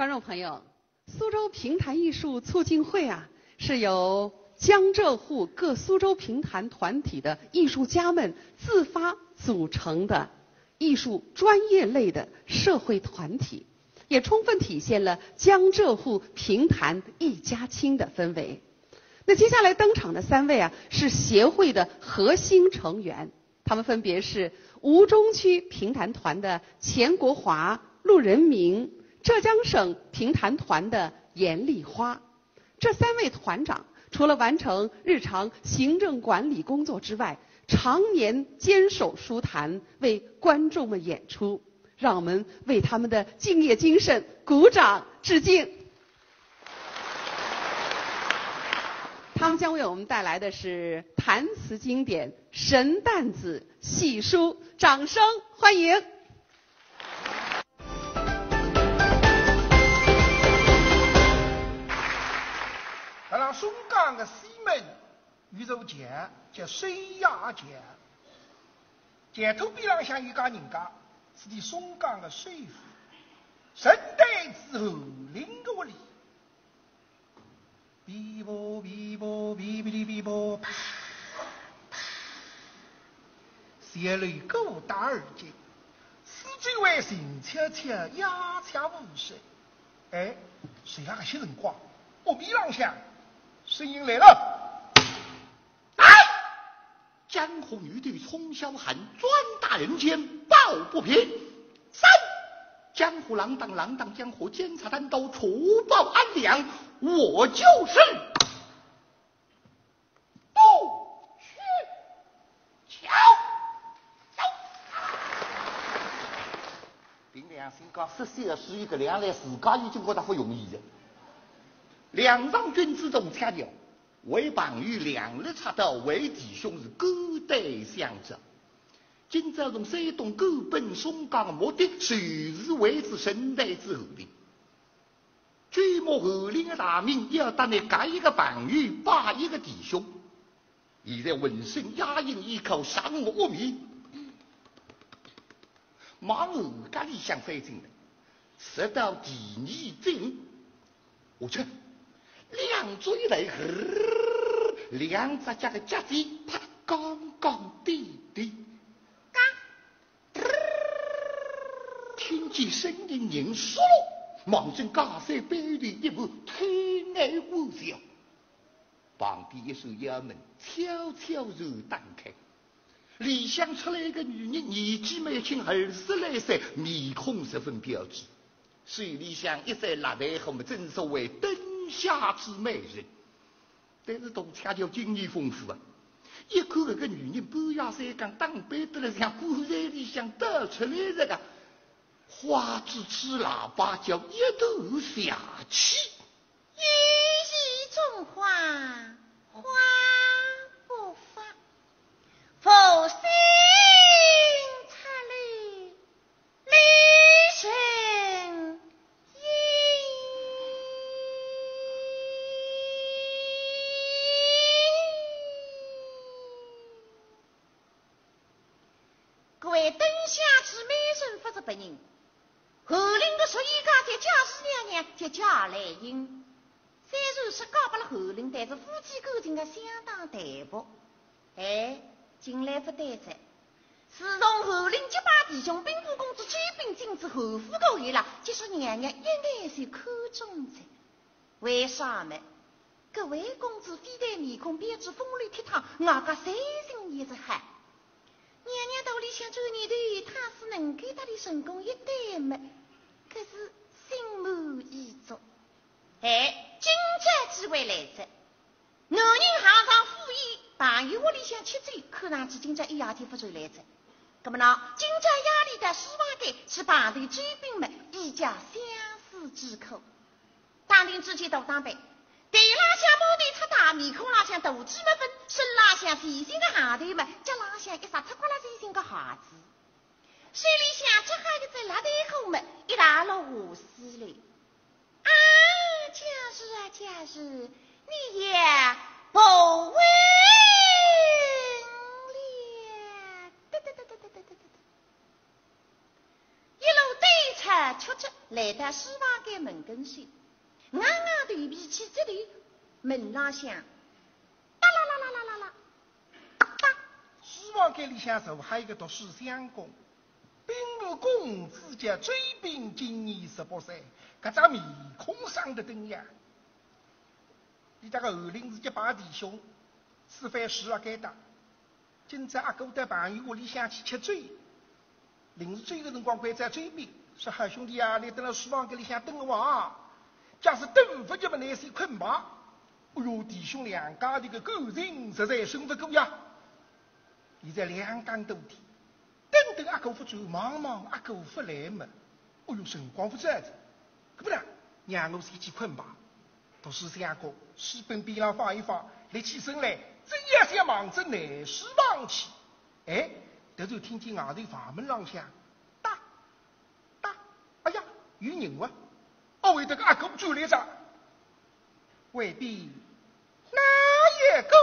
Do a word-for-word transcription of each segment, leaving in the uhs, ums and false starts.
观众朋友，苏州评弹艺术促进会啊，是由江浙沪各苏州评弹团体的艺术家们自发组成的艺术专业类的社会团体，也充分体现了江浙沪评弹一家亲的氛围。那接下来登场的三位啊，是协会的核心成员，他们分别是吴中区评弹团的钱国华、陆仁明，浙江省评弹团的严丽花。这三位团长除了完成日常行政管理工作之外，常年坚守书坛，为观众们演出。让我们为他们的敬业精神鼓掌致敬。他们将为我们带来的是弹词经典《神旦子戏书》，掌声欢迎。 咱让松江的西门宇宙节叫水鸭节，街头边浪向有家人家是的松江的水夫，神代之后领个屋里，哔啵哔啵哔哔哩哔啵，啪啪，小雷鼓打耳机，四周外行悄悄，鸦雀无声。哎，谁那个些人光？我边浪向。声音来了， 来！江湖女队冲霄喊，专打人间抱不平。三，江湖浪荡浪荡江湖，监察单刀除暴安良，我就是不去瞧。走。凭良心讲，十岁的是一个两来，自家已经觉得不容易的。两上君子同恰调，为朋友两日插刀，为弟兄是勾兑相trợ。今朝从山东狗奔松江的目的，就是为之神代之后的。据莫后令的大名，要当你改一个朋友，把一个弟兄。现在浑身压抑一口，上我米，马二家里想飞进来，直到第二阵，我去。两嘴来，两只脚的脚底啪刚刚滴滴，刚，听见声音人说了，忙正加塞杯里一步，推爱无效。旁边一手衙门悄悄地打开，里向出来一个女人，年纪没轻，二十来岁，面孔十分标致，水里向一塞辣台后，正所谓灯下之美人，但是都恰巧经验丰富啊！一看这个女人半夜三更打扮得来像古宅里向得出来这个花枝吹喇叭叫一头下去， 一夕中花，花不发，否心擦泪，泪成各位灯下之美人不是本人，后令的说一家在家是娘娘在家来迎。虽然是搞不了后令，但是夫妻感情的相当淡薄。哎，近来不对着，自从后令结拜弟兄兵部公子追兵进之后夫狗以了，就是娘娘一眼就看中着。为啥么？各位公子非但面孔标致风流倜傥，外加三心也是海。娘娘道里想做你的，他是能给他的成功一对么？可是心满意足。哎，今朝机会来着，男人行上富裕，朋友屋里向吃醉，看上去今朝一夜天不走来着。那么呢，今朝压力的希望给是旁头追兵们一家相思之苦。当庭之前都当备。对拉向摸对他大面孔拉向肚脐没分，身拉向细心的下头嘛，脚拉向一撒脱瓜拉细心的孩子，水里向这还个在拉台后嘛，一打了下水来。啊，家是啊家是，你也不问了，得得得得得得得得，一路对车出去来来到书房间门跟前，硬硬头皮起这里门浪向，哒啦啦啦啦啦啦，哒哒。 书房间里向坐还有一个读书相公，兵部公子家追兵今年十八岁，搿张面孔上的灯呀！你这个二零是一把弟兄，吃饭时啊该打。今朝阿哥在朋友屋里向去吃醉，临时醉的辰光关在追兵，说好兄弟啊，你等了书房间里向等我啊！假使等不及么，难些困吧。哎呦，弟兄两家的个感情实在胜不过呀！现在两江多天，等等阿哥不走，忙忙阿哥不来么？哎呦，辰光不在着，可不然让我先去困吧。读书相公，书本边上放一放，立起身来，正要想忙着南书房去，哎，突然听见外头房门浪向哒哒，哎呀，有人啊！我为这个阿哥转来着，未必哪一个？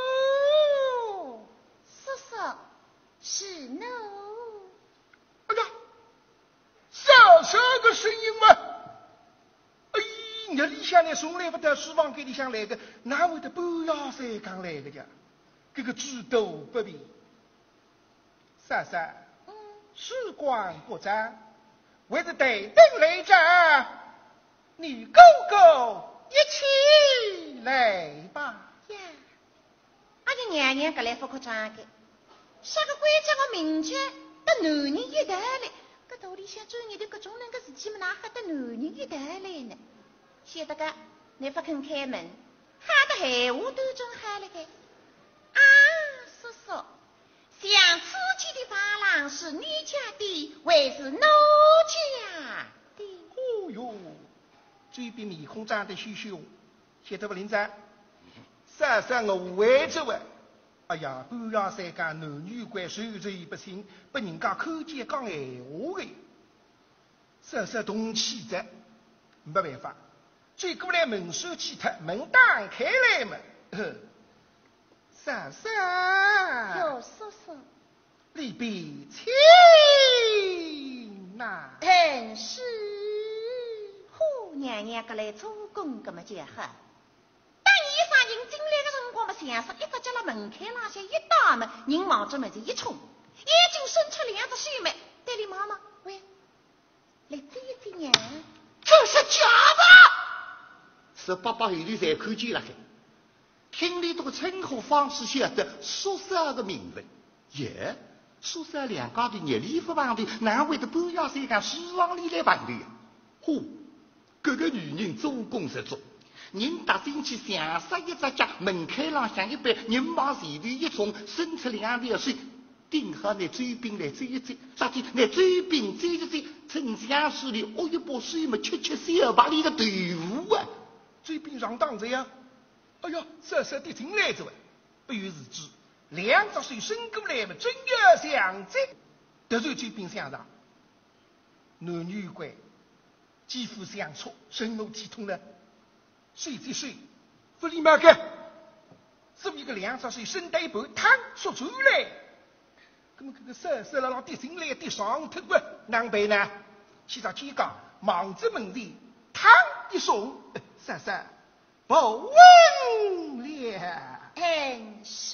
叔叔，是侬。 哎呀，啥啥个声音嘛？哎，你里向来从来不得书房间里向来的，哪会得半夜三更来的呀？这个举头不便。三三， 嗯， 时光不长，为了得等来着，你哥哥一起来吧。 呀，阿姐娘娘搿来不可装的，啥个规矩我明确，得男人一道来，搿道理向专业的搿种人搿事体么，哪吓得男人一道来呢？晓得个，你不肯开门，吓得闲话都中喊了个。啊，叔叔，想此去的发廊是你家的，还是奴家的？ 哦哟，嘴边面孔长得羞羞，晓得不林长？三三我为着喂，哎呀，半夜三更男女关手嘴不清，被人家看见讲闲话的，三三动气着，没办法，追过来门手去脱，门打开来嘛，呵，三三， 哟，叔叔， 里边请呐， 真是，呼娘娘搿来做工搿么就好。当一发人进来的辰光嘛，像是一只脚辣门开浪向一打门，人往这门前一冲，眼睛伸出两只水眉，对里妈妈喂，来追一追娘， 这是假的。十八八后头才看见了海，听里这个称呼方式晓得宿舍的名分。耶，宿舍两家的热礼服旁头，哪会得半夜三更书房里来碰头呀？呼，这个女人做工十足。人踏进去想杀一只脚，门开浪向一摆，人往前头一冲，伸出两条手，顶好拿追兵来追一追，啥地拿追兵追一追，正向水里哦一把水嘛，吃吃小排里的队伍啊！ 追兵上当着呀！哎呀，嗖嗖的进来着喂，不由自知，两只手伸过来嘛，正要相追，突然追兵相上，男女关，肌肤相触，神怒体痛了。水在水，不立马干，所以个两只手伸到一半，汤缩出来。那么这个嗖嗖啦啦跌进来，跌上头啊，难办呢？去到街角，忙着门前，汤一松，三三不问了。 真是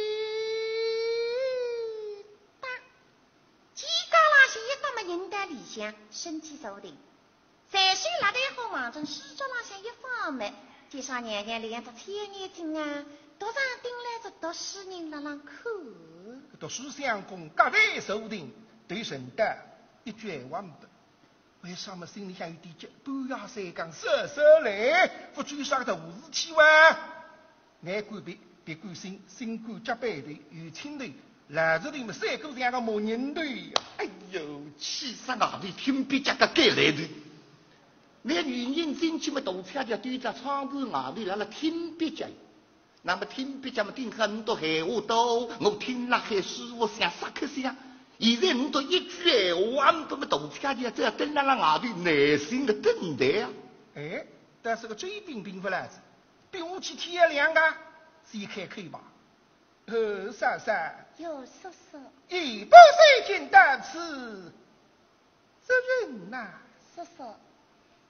的，几家拉些一到么人在里向，身体受定。在水拉得好忙着书桌浪向一放门，街上娘娘两只小眼睛啊，独上顶来着读书人辣浪看。 读书相公格外受定，对陈德一句话没得。为啥么心里向有点急？半夜三更嗖嗖来，不追上的无事体哇！眼观鼻，鼻观心，心观脚背头，有青头，来这里么三个像个木人头。 哎呦，气死外头听别家个该来头。那女人进去么，大车就对着窗户外头来了听别家。那么听别家么，听很多闲话多，我听了还舒服，像啥克香。现在你都一句闲话，不么大车就这样蹲在那外头，耐心的等待啊。 哎，但是个追兵并不来子，比武器天亮啊，先开口吧。呃，三三， 哟，叔叔， 一不三见到此，这人呐、 叔叔，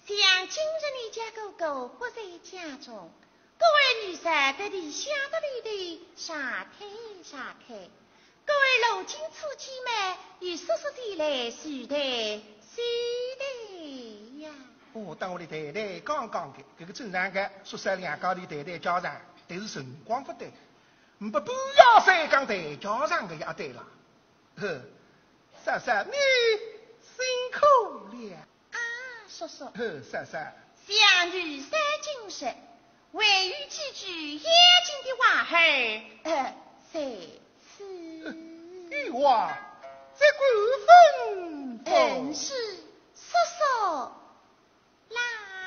像今日你家哥哥不在家中，各位女婿得地下得里的撒开撒开，各位如今此姐妹与叔叔的来续台续台呀。 哦，当我的太太刚刚的，这个正常的，宿舍两家的太太家长，但是辰光不对，唔不半夜三更太家长的也对了。呵，莎莎你辛苦了。 啊，叔叔。 呵，莎莎。 相遇三金石，未语几句眼睛的话儿，呃，在此。 玉话，这官分本是叔叔来。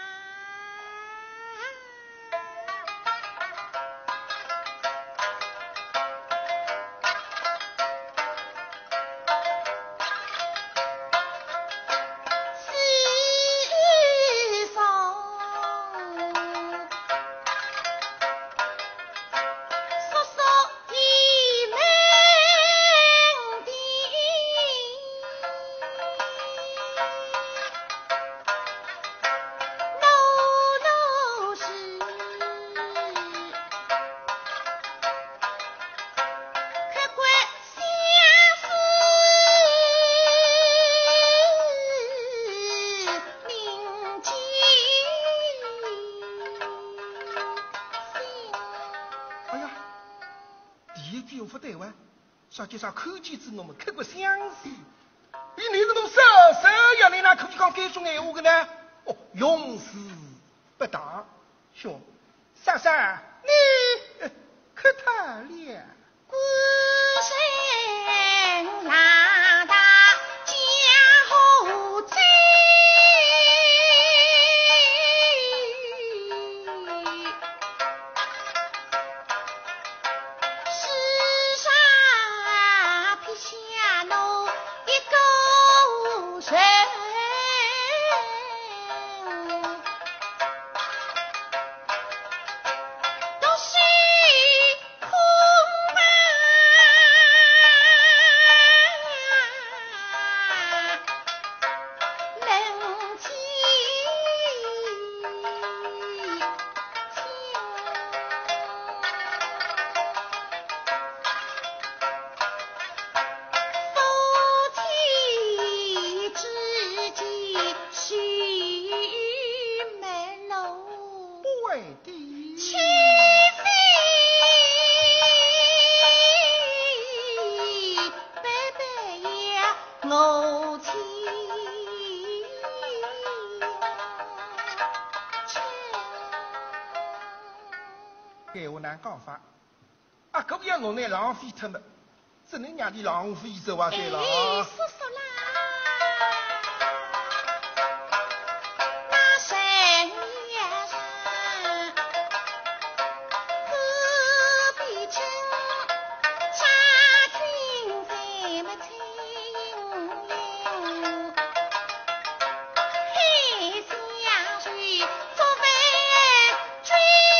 实际上口见之我们刻骨相思，比你这种手手要你那可以讲这种闲话的呢？哦，用词不当，兄，莎莎，你呃可太了。 孤身拉大江湖追，世上撇下侬一个无人。 闲话难讲法，啊，搿不要侬拿浪费脱么？只能让你浪费走啊，对了。 哎，叔叔啦，那神也神，何必称杀君在么亲友？黑相随作为追。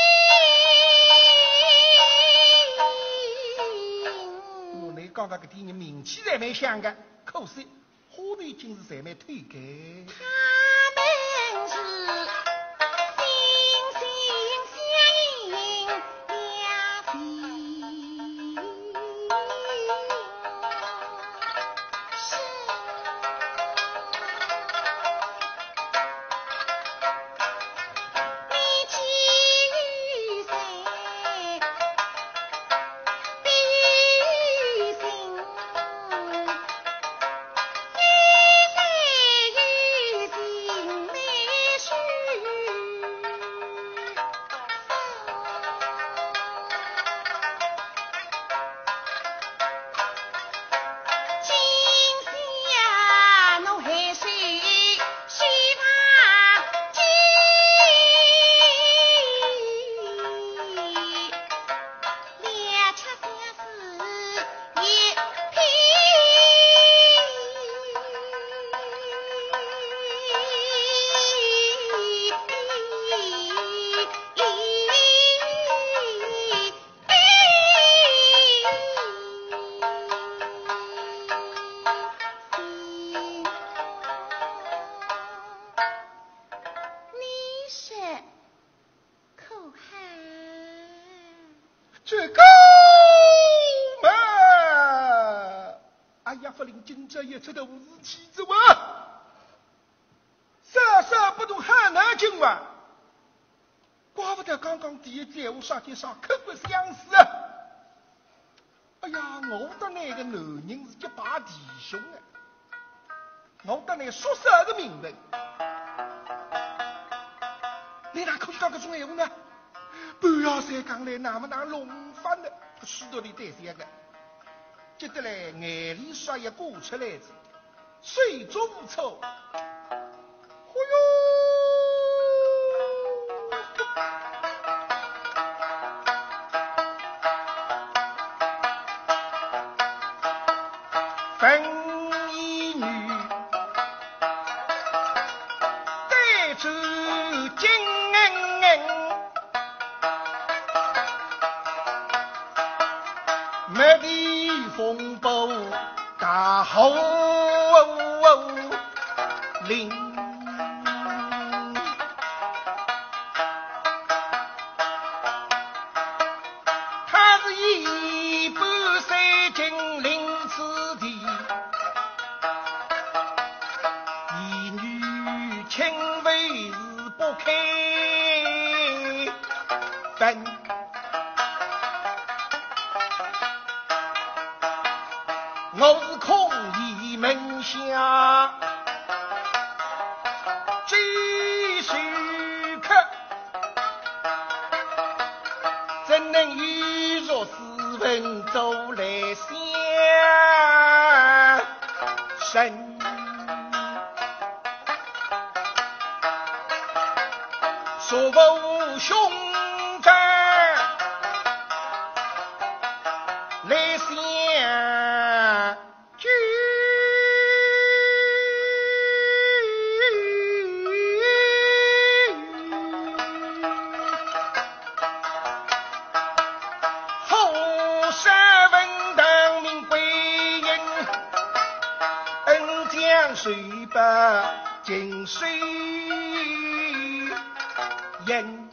刚刚搿点人名气侪蛮响个，可惜花头今日侪蛮推荐。 他们是心心相印两地是。你寄予谁？必予心。 这高门，哎呀，不令今朝也出的无事体子啊！瑟瑟不动汉南京吧？怪不得刚刚第一在我上街上刻不相似啊！哎呀，我的那个男人是一把弟兄啊！我的那宿舍的名分，你哪可以讲这种闲话呢？不要再讲来，那么那弄翻的，许多的对象个，接得来眼里刷一过出来子，水中无臭。哎呦！分一女带着金没地风暴大吼铃，他是一半三金鳞次第，一女轻微是不开分。我是空一门下继续客，怎能与若斯文走来相生？说无兄长来相聚，后山文当明归人，恩将水把金水人。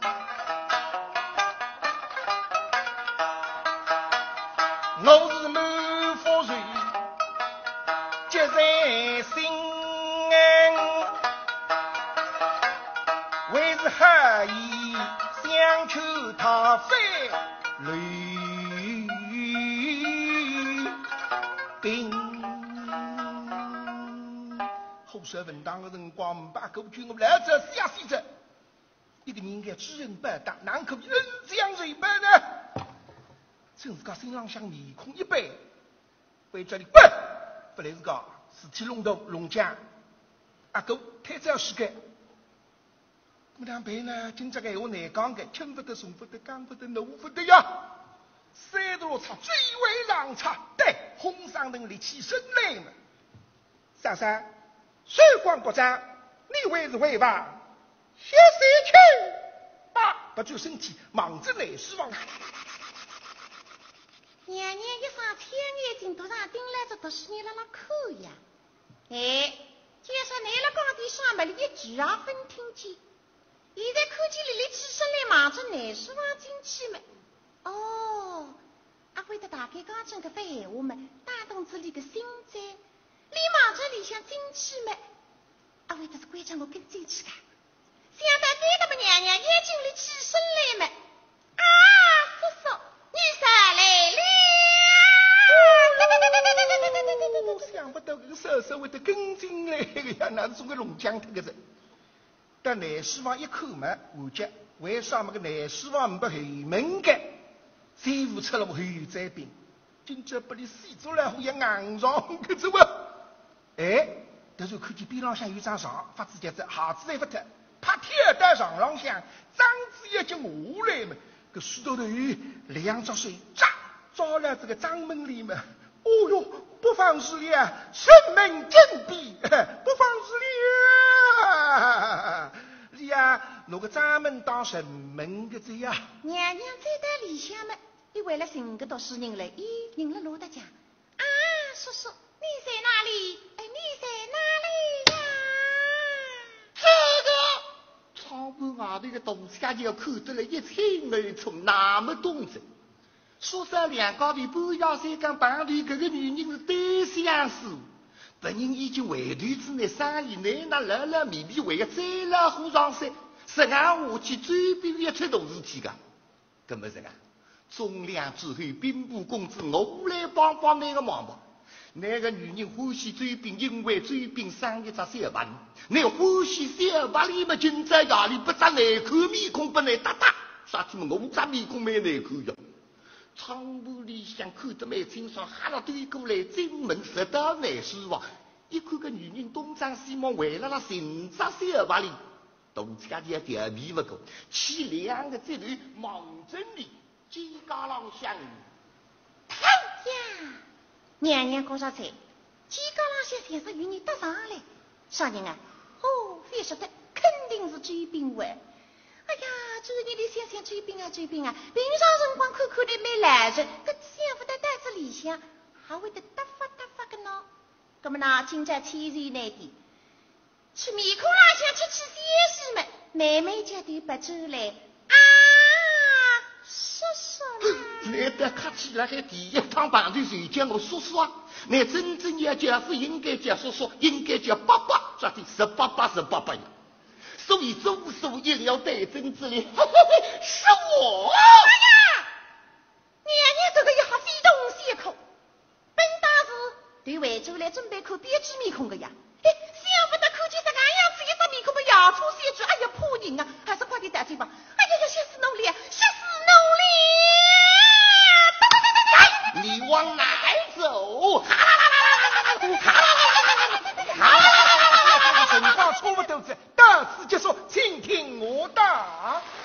我是满腹水结在心，为是何以想求他非雷兵？后舍文当的辰光，唔把狗军我们来者下死者，一个人应该知人不当，哪可比人将水办呢？真是个心浪向面孔一白，为这里不不来是个事体龙头龙江阿哥太早死个，我当辈呢，今朝个闲话难讲个，听不得，从不得，讲不得，弄不得呀！三多差最为让差，对，红上等里起身来嘛。上山，水光国长，你为是为吧？小三去吧，不就身体忙着来失望。 娘娘一双天眼睛头上盯来着，都是你辣辣看呀！哎，就说你辣讲的双门里一句也分听见。现在看见你你起身来忙着难失望进去嘛？哦，阿会的大概讲真个番闲话嘛，打动着你个心在，你忙着里向进去嘛？阿会的是关着我跟进去的，想到对的嘛，娘娘眼睛里起身来嘛？啊，叔叔。你上来了！ 想不到这个叔叔会得跟进来个呀，那是中国龙江特个人。但南希望一口嘛，我觉为啥么个南希望不后门个？谁付出了我后在兵？今朝把你洗出来后也硬上个走啊！哎，但是看见边浪向有张床，发自家子鞋子也不脱，啪贴在床浪向，张子一就下来嘛。个石头头两只水扎抓了这个张门里面，哦哟，不妨事了，生门紧闭，不妨事了。你呀，那个张门当什门个子呀？ 娘娘在在里向嘛，你为了寻个读书人来，咦，人了罗大讲啊，叔叔，你在哪里？哎，你在哪里呀？ 这个窗户外头的东西就看得来一清二楚，那么动静。 宿舍两高头半夜三更碰头，这个女人是单相思。本人已经回头之内生意内那乐乐迷迷为个再老虎上山，十眼下去最边一出大事体个。搿么是个，中量之后，兵部公子我来帮帮那个忙吧。那个女人欢喜追兵，因为追兵生一只小白脸。那欢喜小白脸嘛，今朝夜里不只难看面孔不难搭搭，啥子么我只面孔蛮难看呀。窗户里向看得蛮清爽，哈了对过来进门实到难失望。一看个女人东张西望，为了那寻只小白脸，肚子家里调皮不够，起两个这头忙着你肩胛浪向。 好呀！娘娘告上菜，几个那些先生与你搭上来，啥人啊？哦，非说的肯定是追兵喂。哎呀，这你的先生追兵啊追兵啊，平常辰光看看的蛮来人，搿相夫的袋子里向还会得搭发搭发个呢。葛么呢，今朝天然难点，去面孔浪向吃吃鲜食们，妹妹家头不出来啊，说说啦。 难得客气了，还第一趟碰头谁叫我叔叔啊？那真正要叫不应该叫叔叔，应该叫爸爸，抓的是爸爸是爸爸呀。所以众所意料对真之理，是我。 哎呀，娘娘这个也好非同小可，本大是对惠州来准备看编织面孔的呀。哎，想不得看见这个样子一张面孔的牙粗三句，哎呀怕人啊！还是快点打嘴巴！哎呀呀，歇死努力啊，歇死努力！ 你往哪走？哈啦啦啦啦啦啦！哈啦啦啦啦啦！哈啦啦啦啦啦！ 辰光差不多子，到此结束，请听我答。